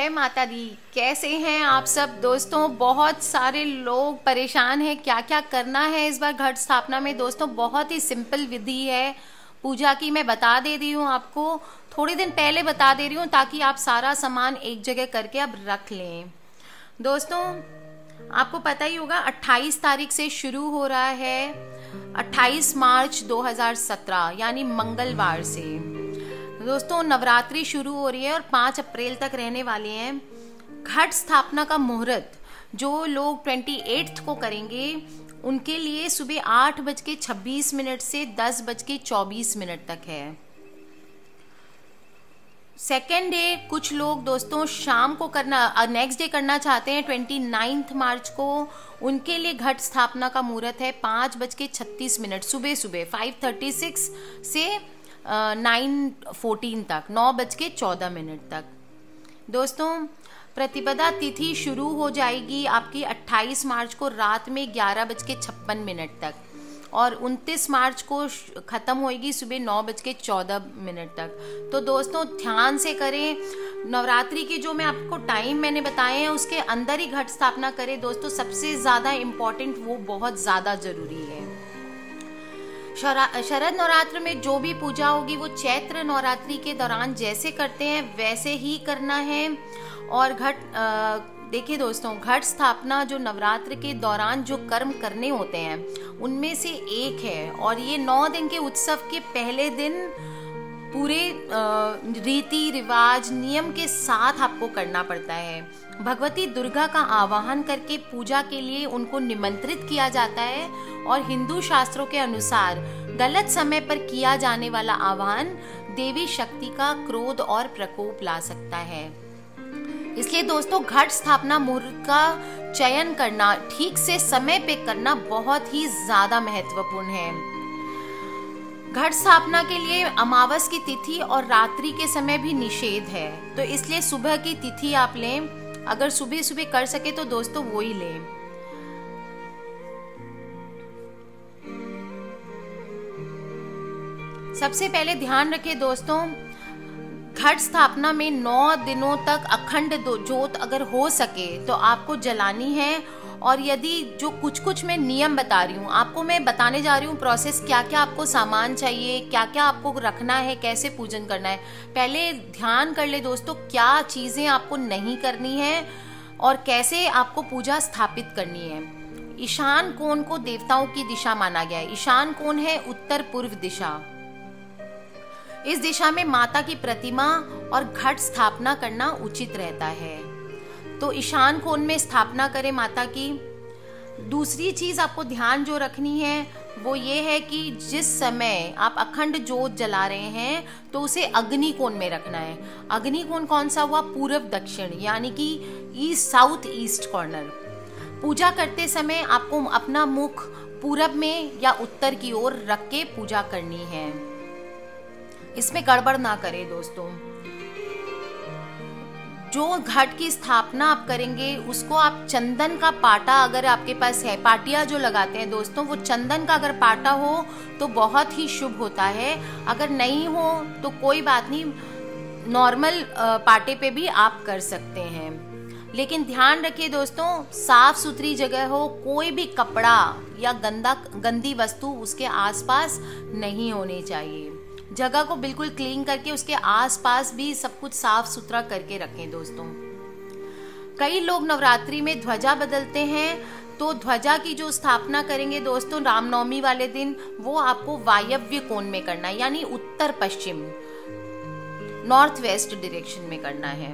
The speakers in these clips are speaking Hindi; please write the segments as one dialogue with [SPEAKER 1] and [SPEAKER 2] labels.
[SPEAKER 1] जय माता दी। कैसे हैं आप सब दोस्तों? बहुत सारे लोग परेशान हैं क्या क्या करना है इस बार घट स्थापना में। दोस्तों बहुत ही सिंपल विधि है पूजा की, मैं बता दे रही हूँ आपको, थोड़े दिन पहले बता दे रही हूँ ताकि आप सारा सामान एक जगह करके अब रख लें। दोस्तों आपको पता ही होगा 28 तारीख से शुरू हो रहा है, 28 मार्च 2017 यानी मंगलवार से दोस्तों नवरात्रि शुरू हो रही है और 5 अप्रैल तक रहने वाले हैं। घट स्थापना का मुहूर्त जो लोग 28 को करेंगे उनके लिए सुबह 8:26 से 10:24 तक है। सेकेंड डे कुछ लोग दोस्तों शाम को करना, नेक्स्ट डे करना चाहते हैं 29 मार्च को, उनके लिए घट स्थापना का मुहूर्त है 5:36 सुबह 5:36 से 9:14 तक, 9:14 तक। दोस्तों प्रतिपदा तिथि शुरू हो जाएगी आपकी 28 मार्च को रात में 11:56 तक और 29 मार्च को ख़त्म होएगी सुबह 9:14 तक। तो दोस्तों ध्यान से करें, नवरात्रि के जो मैं आपको टाइम मैंने बताए हैं उसके अंदर ही घट स्थापना करें। दोस्तों सबसे ज़्यादा इम्पॉर्टेंट वो बहुत ज़्यादा ज़रूरी है। शरद नवरात्र में जो भी पूजा होगी वो चैत्र नवरात्रि के दौरान जैसे करते हैं वैसे ही करना है। और देखिए दोस्तों घट स्थापना जो नवरात्र के दौरान जो कर्म करने होते हैं उनमें से एक है और ये 9 दिन के उत्सव के पहले दिन पूरे रीति रिवाज नियम के साथ आपको करना पड़ता है। भगवती दुर्गा का आवाहन करके पूजा के लिए उनको निमंत्रित किया जाता है और हिंदू शास्त्रों के अनुसार गलत समय पर किया जाने वाला आवाहन देवी शक्ति का क्रोध और प्रकोप ला सकता है। इसलिए दोस्तों घट स्थापना मुहूर्त का चयन करना, ठीक से समय पे करना बहुत ही ज्यादा महत्वपूर्ण है। घट स्थापना के लिए अमावस की तिथि और रात्रि के समय भी निषेध है, तो इसलिए सुबह की तिथि आप लें। अगर सुबह सुबह कर सके तो दोस्तों वो ही लें। सबसे पहले ध्यान रखें दोस्तों, घट स्थापना में 9 दिनों तक अखंड ज्योत अगर हो सके तो आपको जलानी है। और यदि जो कुछ मैं नियम बता रही हूँ आपको, मैं बताने जा रही हूँ प्रोसेस, क्या क्या आपको सामान चाहिए, क्या क्या आपको रखना है, कैसे पूजन करना है। पहले ध्यान कर ले दोस्तों क्या चीजें आपको नहीं करनी है और कैसे आपको पूजा स्थापित करनी है। ईशान कोण को देवताओं की दिशा माना गया है। ईशान कोण है उत्तर पूर्व दिशा। इस दिशा में माता की प्रतिमा और घट स्थापना करना उचित रहता है, तो ईशान कोण में स्थापना करें माता की। दूसरी चीज आपको ध्यान जो रखनी है वो ये है कि जिस समय आप अखंड ज्योत जला रहे हैं तो उसे अग्नि कोण में रखना है। अग्नि कोण कौन सा हुआ? पूर्व दक्षिण यानी कि ईस्ट साउथ ईस्ट कॉर्नर। पूजा करते समय आपको अपना मुख पूरब में या उत्तर की ओर रख के पूजा करनी है, इसमें गड़बड़ ना करें दोस्तों। जो घट की स्थापना आप करेंगे उसको आप चंदन का पाटा, अगर आपके पास है, पाटिया जो लगाते हैं दोस्तों, वो चंदन का अगर पाटा हो तो बहुत ही शुभ होता है। अगर नहीं हो तो कोई बात नहीं, नॉर्मल पाटे पे भी आप कर सकते हैं। लेकिन ध्यान रखिए दोस्तों साफ सुथरी जगह हो, कोई भी कपड़ा या गंदी वस्तु उसके आसपास नहीं होनी चाहिए। जगह को बिल्कुल क्लीन करके उसके आसपास भी सब कुछ साफ सुथरा करके रखें दोस्तों। कई लोग नवरात्रि में ध्वजा बदलते हैं, तो ध्वजा की जो स्थापना करेंगे दोस्तों रामनवमी वाले दिन, वो आपको वायव्य कोण में करना है, यानी उत्तर पश्चिम, नॉर्थ वेस्ट डायरेक्शन में करना है।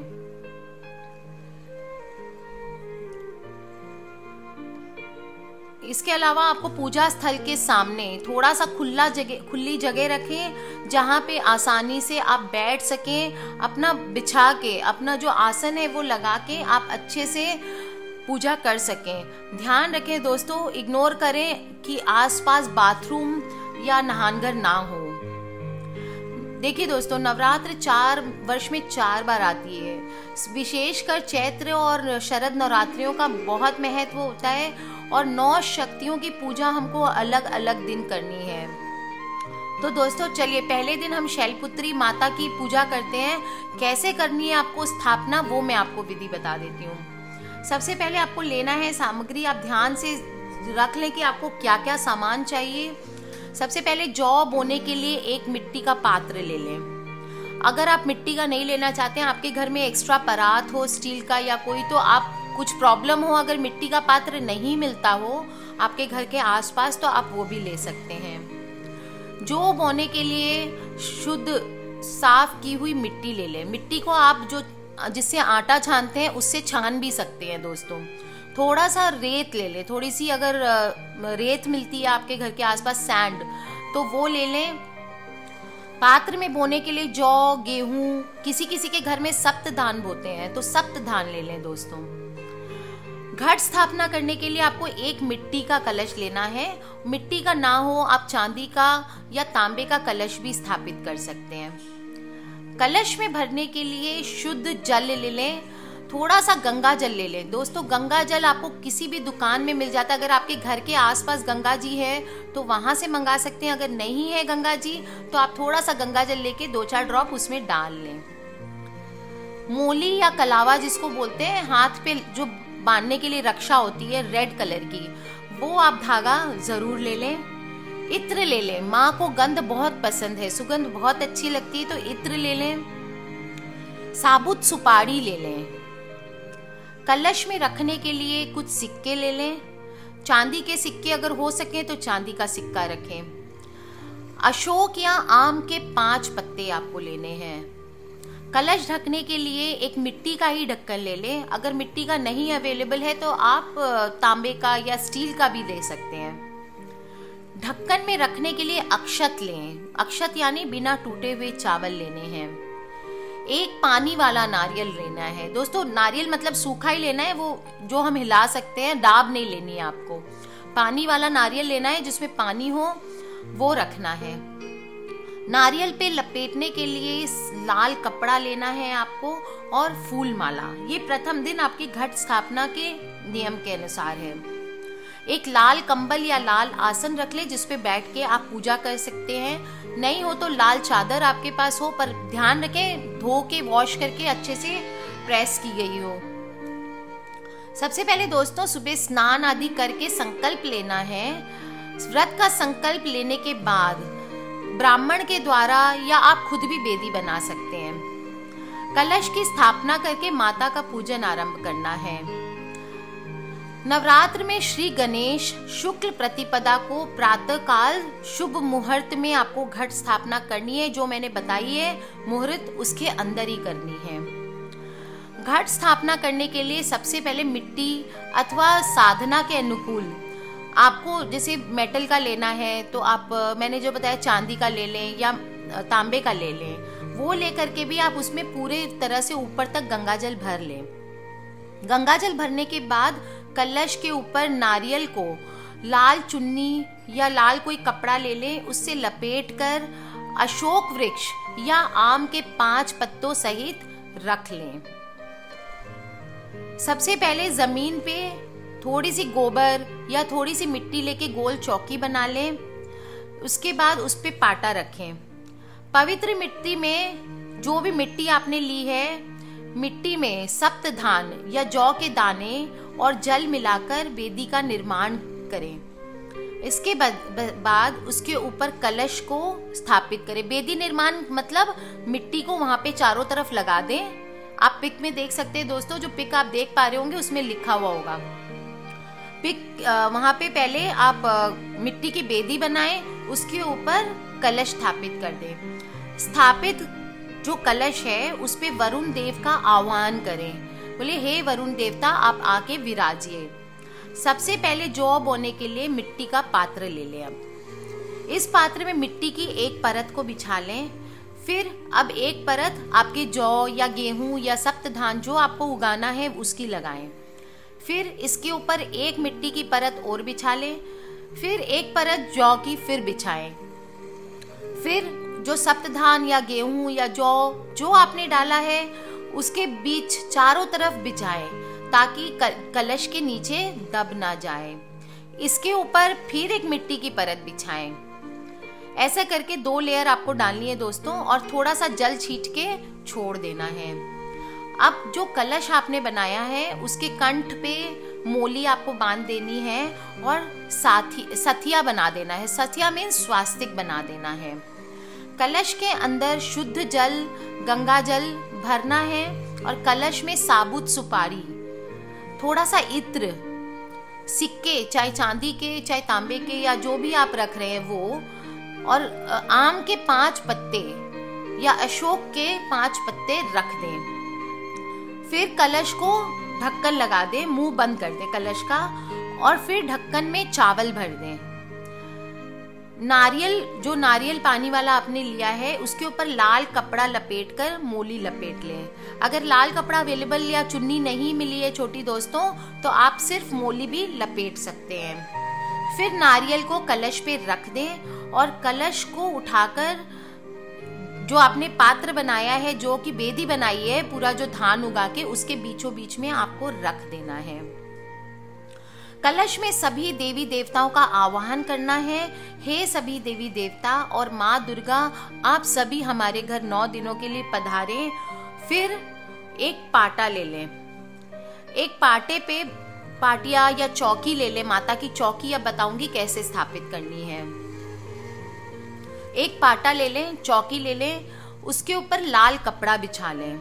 [SPEAKER 1] इसके अलावा आपको पूजा स्थल के सामने थोड़ा सा खुली जगह रखें जहाँ पे आसानी से आप बैठ सकें। अपना बिछा के, अपना जो आसन है वो लगा के आप अच्छे से पूजा कर सकें। ध्यान रखें दोस्तों, इग्नोर करें कि आसपास बाथरूम या नहानघर ना हो। देखिए दोस्तों नवरात्र वर्ष में 4 बार आती है। विशेषकर चैत्र और शरद नवरात्रियों का बहुत महत्व होता है और 9 शक्तियों की पूजा हमको अलग अलग दिन करनी है। तो दोस्तों चलिए, पहले दिन हम शैलपुत्री माता की पूजा करते हैं। कैसे करनी है आपको स्थापना, वो मैं आपको विधि बता देती हूँ। सबसे पहले आपको लेना है सामग्री। आप ध्यान से रख लें कि आपको क्या क्या सामान चाहिए। सबसे पहले जौ बोने के लिए एक मिट्टी का पात्र ले लें। अगर आप मिट्टी का नहीं लेना चाहते हैं, आपके घर में एक्स्ट्रा परात हो स्टील का या कोई, तो आप कुछ प्रॉब्लम हो, अगर मिट्टी का पात्र नहीं मिलता हो आपके घर के आसपास, तो आप वो भी ले सकते हैं। जौ बोने के लिए शुद्ध साफ की हुई मिट्टी ले लें। मिट्टी को आप जिससे आटा छानते हैं उससे छान भी सकते हैं दोस्तों। थोड़ा सा रेत ले लें, थोड़ी सी अगर रेत मिलती है आपके घर के आसपास, सैंड, तो वो ले लें। पात्र में बोने के लिए जौ, गेहूं, किसी किसी के घर में सप्तधान बोते हैं तो सप्तधान ले लें दोस्तों। घट स्थापना करने के लिए आपको एक मिट्टी का कलश लेना है। मिट्टी का ना हो, आप चांदी का या तांबे का कलश भी स्थापित कर सकते हैं। कलश में भरने के लिए शुद्ध जल ले लें। थोड़ा सा गंगा जल ले लें दोस्तों। गंगा जल आपको किसी भी दुकान में मिल जाता है। अगर आपके घर के आसपास गंगा जी है तो वहां से मंगा सकते हैं। अगर नहीं है गंगा जी तो आप थोड़ा सा गंगा जल लेके 2-4 ड्रॉप उसमें डाल लें। मोली या कलावा जिसको बोलते हैं, हाथ पे जो बांधने के लिए रक्षा होती है रेड कलर की, वो आप धागा जरूर ले लें। इत्र ले लें। माँ को गंध बहुत पसंद है, सुगंध बहुत अच्छी लगती है, तो इत्र ले लें। साबुत सुपारी ले लें। कलश में रखने के लिए कुछ सिक्के ले लें। चांदी के सिक्के अगर हो सके तो चांदी का सिक्का रखें। अशोक या आम के 5 पत्ते आपको लेने हैं। कलश ढकने के लिए एक मिट्टी का ही ढक्कन ले लें। अगर मिट्टी का नहीं अवेलेबल है तो आप तांबे का या स्टील का भी ले सकते हैं। ढक्कन में रखने के लिए अक्षत लें। अक्षत यानी बिना टूटे हुए चावल लेने हैं। एक पानी वाला नारियल लेना है दोस्तों। नारियल मतलब सूखा ही लेना है, वो जो हम हिला सकते हैं, डाब नहीं लेनी है आपको। पानी वाला नारियल लेना है जिसमें पानी हो, वो रखना है। नारियल पे लपेटने के लिए लाल कपड़ा लेना है आपको और फूल माला। ये प्रथम दिन आपकी घट स्थापना के नियम के अनुसार है। एक लाल कंबल या लाल आसन रख ले जिसपे बैठ के आप पूजा कर सकते हैं। नहीं हो तो लाल चादर आपके पास हो, पर ध्यान रखें धो के वॉश करके अच्छे से प्रेस की गई हो। सबसे पहले दोस्तों सुबह स्नान आदि करके संकल्प लेना है। व्रत का संकल्प लेने के बाद ब्राह्मण के द्वारा या आप खुद भी बेदी बना सकते हैं। कलश की स्थापना करके माता का पूजन आरंभ करना है। नवरात्र में श्री गणेश शुक्ल प्रतिपदा को प्रातः काल शुभ मुहूर्त में आपको घट स्थापना करनी है। जो मैंने बताई है मुहूर्त, उसके अंदर ही करनी है। घट स्थापना करने के लिए सबसे पहले मिट्टी अथवा साधना के अनुकूल आपको, जैसे मेटल का लेना है तो आप, मैंने जो बताया, चांदी का ले लें या तांबे का ले लें। वो लेकर के भी आप उसमें पूरे तरह से ऊपर तक गंगाजल भर लें। गंगाजल भरने के बाद कलश के ऊपर नारियल को लाल चुन्नी या लाल कोई कपड़ा ले लें, उससे लपेट कर अशोक वृक्ष या आम के 5 पत्तों सहित रख लें। सबसे पहले जमीन पे थोड़ी सी गोबर या थोड़ी सी मिट्टी लेके गोल चौकी बना लें। उसके बाद उस पे पाटा रखें। पवित्र मिट्टी में, जो भी मिट्टी आपने ली है, मिट्टी में सप्तधान या जौ के दाने और जल मिलाकर वेदी का निर्माण करें। इसके बाद उसके ऊपर कलश को स्थापित करें। वेदी निर्माण मतलब मिट्टी को वहां पे चारों तरफ लगा दें। आप पिक में देख सकते हैं दोस्तों, जो पिक आप देख पा रहे होंगे उसमें लिखा हुआ होगा पिक। वहां पे पहले आप मिट्टी की बेदी बनाएं, उसके ऊपर कलश स्थापित कर दें। स्थापित जो कलश है उस पे वरुण देव का आह्वान करें। बोले, हे वरुण देवता आप आके विराजिए। सबसे पहले जौ बोने के लिए मिट्टी का पात्र ले लें। अब इस पात्र में मिट्टी की एक परत को बिछा लें। फिर अब एक परत आपके जौ या गेहूं या सप्तधान जो आपको उगाना है उसकी लगाएं। फिर इसके ऊपर एक मिट्टी की परत और बिछा लें। फिर एक परत जौ की फिर बिछाएं। फिर जो सप्तधान या गेहूं या जौ जो आपने डाला है उसके बीच चारों तरफ बिछाएं ताकि कलश के नीचे दब ना जाए। इसके ऊपर फिर एक मिट्टी की परत बिछाएं। ऐसा करके 2 लेयर आपको डालनी है दोस्तों, और थोड़ा सा जल छीट के छोड़ देना है। अब जो कलश आपने बनाया है उसके कंठ पे मोली आपको बांध देनी है और सथिया बना देना है। सथिया मीन्स स्वास्तिक बना देना है। कलश के अंदर शुद्ध जल, गंगा जल भरना है और कलश में साबुत सुपारी, थोड़ा सा इत्र, सिक्के चाहे चांदी के चाहे तांबे के या जो भी आप रख रहे हैं वो, और आम के 5 पत्ते या अशोक के 5 पत्ते रख दें। फिर कलश को ढक्कन लगा दें, मुंह बंद कर दें कलश का, और फिर ढक्कन में चावल भर दें। जो नारियल पानी वाला आपने लिया है उसके ऊपर लाल कपड़ा लपेट कर मोली लपेट लें। अगर लाल कपड़ा अवेलेबल या चुन्नी नहीं मिली है छोटी दोस्तों, तो आप सिर्फ मोली भी लपेट सकते हैं। फिर नारियल को कलश पे रख दें और कलश को उठाकर जो आपने पात्र बनाया है, जो कि बेदी बनाई है पूरा जो धान उगा के, उसके बीचों बीच में आपको रख देना है। कलश में सभी देवी देवताओं का आवाहन करना है। हे सभी देवी देवता और माँ दुर्गा, आप सभी हमारे घर 9 दिनों के लिए पधारें। फिर एक पाटा ले लें, एक पाटे पे पाटिया या चौकी ले लें, माता की चौकी अब बताऊंगी कैसे स्थापित करनी है। एक पाटा ले लें, चौकी ले लें, उसके ऊपर लाल कपड़ा बिछा लें।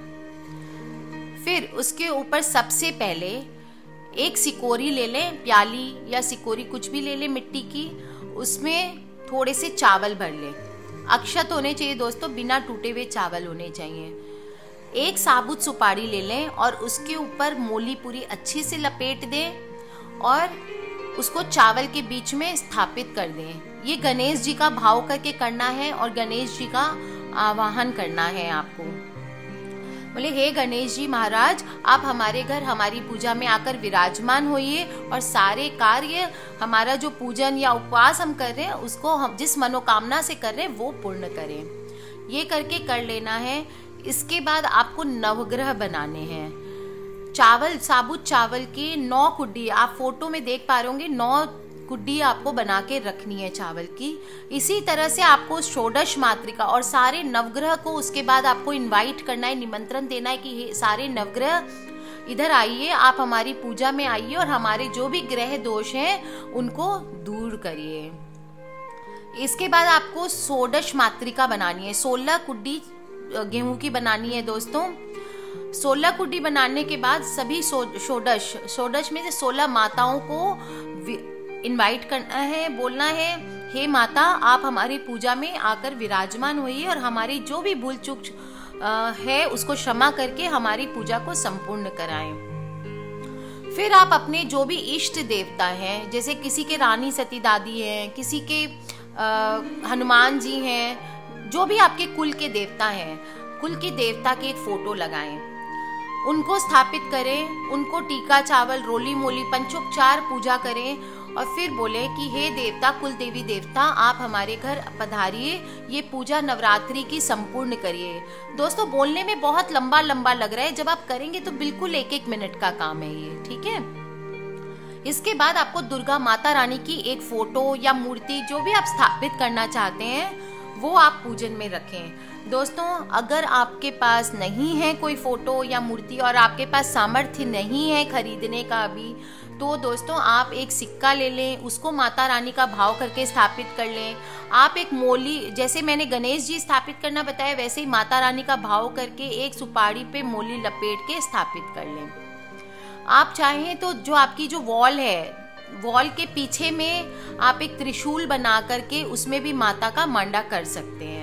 [SPEAKER 1] फिर उसके ऊपर सबसे पहले एक सिकोरी ले लें, प्याली या सिकोरी कुछ भी ले लें मिट्टी की, उसमें थोड़े से चावल भर लें। अक्षत होने चाहिए दोस्तों, बिना टूटे हुए चावल होने चाहिए। एक साबुत सुपारी ले लें और उसके ऊपर मोली पूरी अच्छी से लपेट दें और उसको चावल के बीच में स्थापित कर दें। ये गणेश जी का भाव करके करना है और गणेश जी का आवाहन करना है आपको। बोले, हे गणेश जी महाराज, आप हमारे घर हमारी पूजा में आकर विराजमान होइए और सारे कार्य, हमारा जो पूजन या उपवास हम कर रहे हैं उसको हम जिस मनोकामना से कर रहे हैं वो पूर्ण करें। ये करके कर लेना है। इसके बाद आपको नवग्रह बनाने हैं। चावल, साबुत चावल की 9 कुड्डी, आप फोटो में देख पा रहे होंगे, 9 कुड्डी आपको बना के रखनी है चावल की। इसी तरह से आपको षोडश मातृका और सारे नवग्रह को उसके बाद आपको इनवाइट करना है, निमंत्रण देना है कि सारे नवग्रह इधर आइए, आप हमारी पूजा में आइए और हमारे जो भी ग्रह दोष हैं उनको दूर करिए। इसके बाद आपको षोडश मातृका बनानी है। 16 कुड्डी गेहूं की बनानी है दोस्तों। 16 कुड्डी बनाने के बाद सभी षोडश में से 16 माताओं को इनवाइट करना है, बोलना है, हे माता, आप हमारी पूजा में आकर विराजमान होइए और हमारी जो भी भूल चूक है उसको क्षमा करके हमारी पूजा को संपूर्ण कराएं। फिर आप अपने जो भी इष्ट देवता हैं, जैसे किसी के रानी सती दादी हैं, किसी के हनुमान जी हैं, जो भी आपके कुल के देवता हैं, कुल के देवता की एक फोटो लगाएं, उनको स्थापित करें, उनको टीका चावल, रोली मोली, पंचोपचार पूजा करें और फिर बोले कि हे देवता, कुल देवी देवता, आप हमारे घर पधारिए, ये पूजा नवरात्रि की संपूर्ण करिए। दोस्तों, बोलने में बहुत लंबा लंबा लग रहा है, जब आप करेंगे तो बिल्कुल 1-1 मिनट का काम है ये, ठीक है। इसके बाद आपको दुर्गा माता रानी की एक फोटो या मूर्ति जो भी आप स्थापित करना चाहते हैं वो आप पूजन में रखें। दोस्तों, अगर आपके पास नहीं है कोई फोटो या मूर्ति और आपके पास सामर्थ्य नहीं है खरीदने का अभी, तो दोस्तों आप एक सिक्का ले लें, उसको माता रानी का भाव करके स्थापित कर लें। आप एक मोली, जैसे मैंने गणेश जी स्थापित करना बताया वैसे ही माता रानी का भाव करके एक सुपारी पे मोली लपेट के स्थापित कर लें। आप चाहें तो जो आपकी जो वॉल है, वॉल के पीछे में आप एक त्रिशूल बना करके उसमें भी माता का मंडा कर सकते हैं।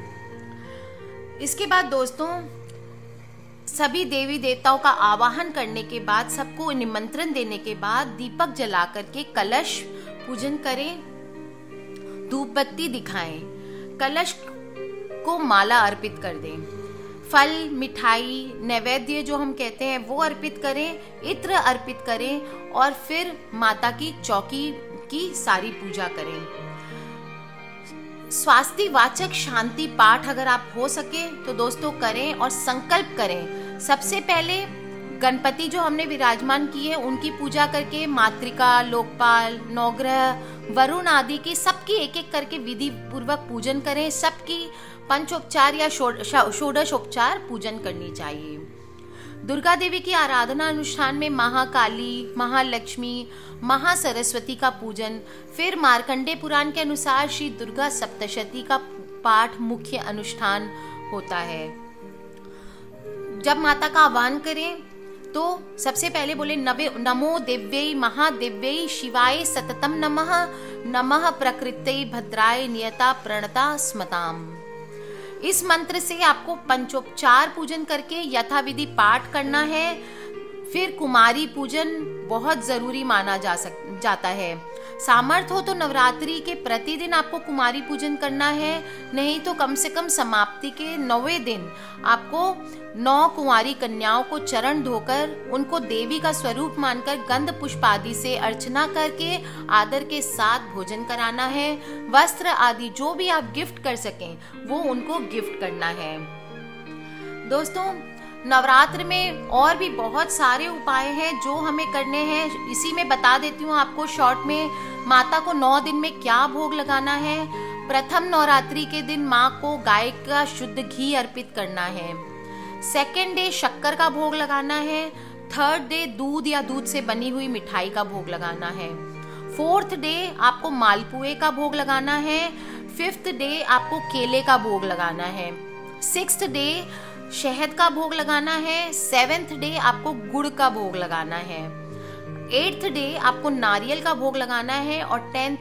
[SPEAKER 1] इसके बाद दोस्तों, सभी देवी देवताओं का आवाहन करने के बाद, सबको निमंत्रण देने के बाद दीपक जला करके कलश पूजन करें, धूप बत्ती दिखाएं, कलश को माला अर्पित कर दें, फल, मिठाई, नैवेद्य जो हम कहते हैं वो अर्पित करें, इत्र अर्पित करें और फिर माता की चौकी की सारी पूजा करें। स्वास्थ्य वाचक शांति पाठ अगर आप हो सके तो दोस्तों करें और संकल्प करें। सबसे पहले गणपति जो हमने विराजमान किए उनकी पूजा करके मातृका, लोकपाल, नवग्रह, वरुण आदि की सबकी एक एक करके विधि पूर्वक पूजन करें। सबकी पंचोपचार या षोडशोपचार पूजन करनी चाहिए। दुर्गा देवी की आराधना अनुष्ठान में महाकाली, महालक्ष्मी, महासरस्वती का पूजन, फिर मार्कंडेय पुराण के अनुसार श्री दुर्गा सप्तशती का पाठ मुख्य अनुष्ठान होता है। जब माता का आह्वान करें तो सबसे पहले बोले नमो दिव्यै महादिव्यै शिवाय सततम नमः, नमः प्रकृत्यै भद्राय नियता प्रणता स्मताम। इस मंत्र से आपको पंचोपचार पूजन करके यथाविधि पाठ करना है। फिर कुमारी पूजन बहुत जरूरी माना जाता है। सामर्थ्य हो तो नवरात्रि के प्रतिदिन आपको कुमारी पूजन करना है, नहीं तो कम से कम समाप्ति के 9वें दिन आपको 9 कुंवारी कन्याओं को चरण धोकर उनको देवी का स्वरूप मानकर गंध पुष्प आदि से अर्चना करके आदर के साथ भोजन कराना है। वस्त्र आदि जो भी आप गिफ्ट कर सकें वो उनको गिफ्ट करना है। दोस्तों, नवरात्र में और भी बहुत सारे उपाय हैं जो हमें करने हैं। इसी में बता देती हूँ आपको शॉर्ट में। माता को 9 दिन में क्या भोग लगाना है। प्रथम नवरात्रि के दिन माँ को गाय का शुद्ध घी अर्पित करना है। सेकेंड डे शक्कर का भोग लगाना है। थर्ड डे दूध या दूध से बनी हुई मिठाई का भोग लगाना है। फोर्थ डे आपको मालपुए का भोग लगाना है। फिफ्थ डे आपको केले का भोग लगाना है। सिक्स्थ डे शहद का भोग लगाना है। सेवेंथ डे आपको गुड़ का भोग लगाना है। 8th डे आपको नारियल का भोग लगाना है। और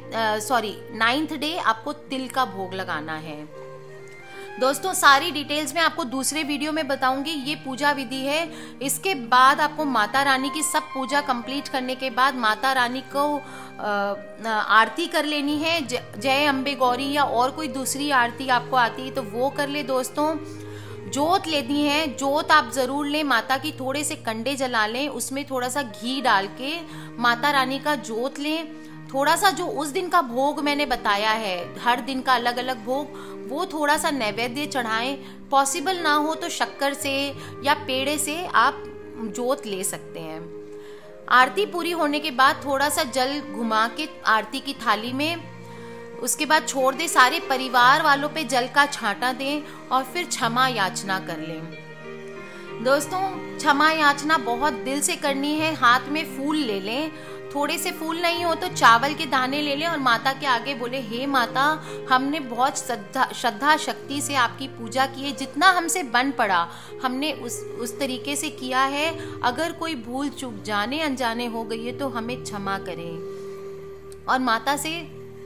[SPEAKER 1] 9th डे आपको तिल का भोग लगाना है। दोस्तों, सारी डिटेल्स मैं आपको दूसरे वीडियो में बताऊंगी। ये पूजा विधि है। इसके बाद आपको माता रानी की सब पूजा कंप्लीट करने के बाद माता रानी को आरती कर लेनी है। जय अम्बे गौरी या और कोई दूसरी आरती आपको आती है तो वो कर ले। दोस्तों, जोत लेनी है। जोत आप जरूर लें। माता की थोड़े से कंडे जला लें, उसमें थोड़ा सा घी डाल के माता रानी का जोत लें। थोड़ा सा जो उस दिन का भोग मैंने बताया है, हर दिन का अलग अलग भोग, वो थोड़ा सा नैवेद्य चढ़ाएं। पॉसिबल ना हो तो शक्कर से या पेड़े से आप जोत ले सकते हैं। आरती पूरी होने के बाद थोड़ा सा जल घुमा के आरती की थाली में, उसके बाद छोड़ दे। सारे परिवार वालों पे जल का छांटा दें और फिर क्षमा याचना कर लें। दोस्तों, क्षमा याचना बहुत दिल से करनी है। हाथ में फूल ले लें। थोड़े से फूल नहीं हो तो चावल के दाने ले लें और माता के आगे बोले, हे माता, हमने बहुत श्रद्धा शक्ति से आपकी पूजा की है। जितना हमसे बन पड़ा हमने उस तरीके से किया है। अगर कोई भूल चूक जाने अनजाने हो गई है तो हमें क्षमा करें। और माता से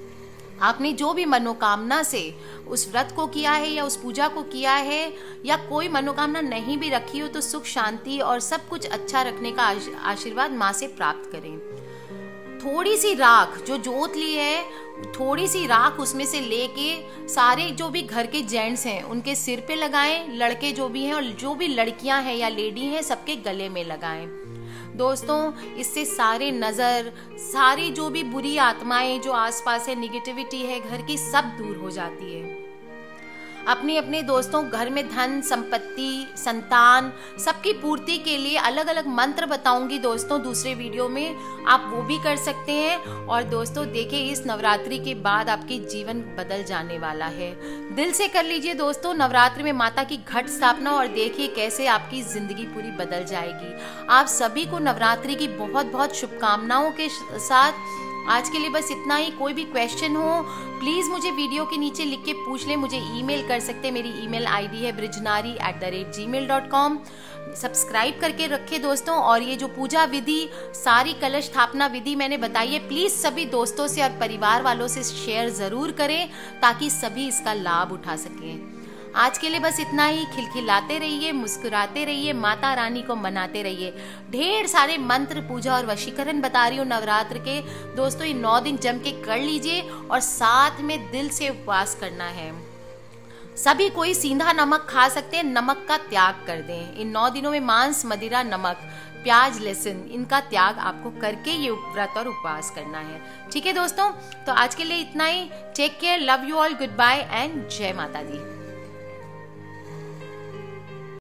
[SPEAKER 1] आपने जो भी मनोकामना से उस व्रत को किया है या उस पूजा को किया है, या कोई मनोकामना नहीं भी रखी हो तो सुख शांति और सब कुछ अच्छा रखने का आशीर्वाद माँ से प्राप्त करें। थोड़ी सी राख, जो जोत ली है, थोड़ी सी राख उसमें से लेके सारे जो भी घर के जेंट्स हैं उनके सिर पे लगाएं। लड़के जो भी हैं और जो भी लड़कियां हैं या लेडी हैं सबके गले में लगाएं। दोस्तों, इससे सारे नज़र, सारी जो भी बुरी आत्माएं जो आसपास है, निगेटिविटी है घर की, सब दूर हो जाती है। अपने अपने दोस्तों घर में धन संपत्ति, संतान, सबकी पूर्ति के लिए अलग अलग मंत्र बताऊंगी दोस्तों दूसरे वीडियो में, आप वो भी कर सकते हैं। और दोस्तों देखिए, इस नवरात्रि के बाद आपकी जीवन बदल जाने वाला है। दिल से कर लीजिए दोस्तों नवरात्रि में माता की घट स्थापना और देखिए कैसे आपकी जिंदगी पूरी बदल जाएगी। आप सभी को नवरात्रि की बहुत बहुत शुभकामनाओं के साथ आज के लिए बस इतना ही। कोई भी क्वेश्चन हो प्लीज मुझे वीडियो के नीचे लिख के पूछ ले। मुझे ईमेल कर सकते हैं। मेरी ईमेल आईडी है brijnari@gmail.com। सब्सक्राइब करके रखे दोस्तों। और ये जो पूजा विधि, सारी कलश स्थापना विधि मैंने बताई है, प्लीज सभी दोस्तों से और परिवार वालों से शेयर जरूर करें ताकि सभी इसका लाभ उठा सकें। आज के लिए बस इतना ही। खिलखिलाते रहिए, मुस्कुराते रहिए, माता रानी को मनाते रहिए। ढेर सारे मंत्र, पूजा और वशीकरण बता रही हूँ नवरात्र के। दोस्तों, ये 9 दिन जम के कर लीजिए और साथ में दिल से उपवास करना है। सभी कोई सीधा नमक खा सकते हैं, नमक का त्याग कर दें। इन 9 दिनों में मांस, मदिरा, नमक, प्याज, लहसुन, इनका त्याग आपको करके ये व्रत और उपवास करना है। ठीक है दोस्तों, तो आज के लिए इतना ही। Take care, love you all, good bye and जय माता दी।